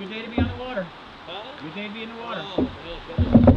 Good day to be on the water. Huh? Good day to be in the water. Oh,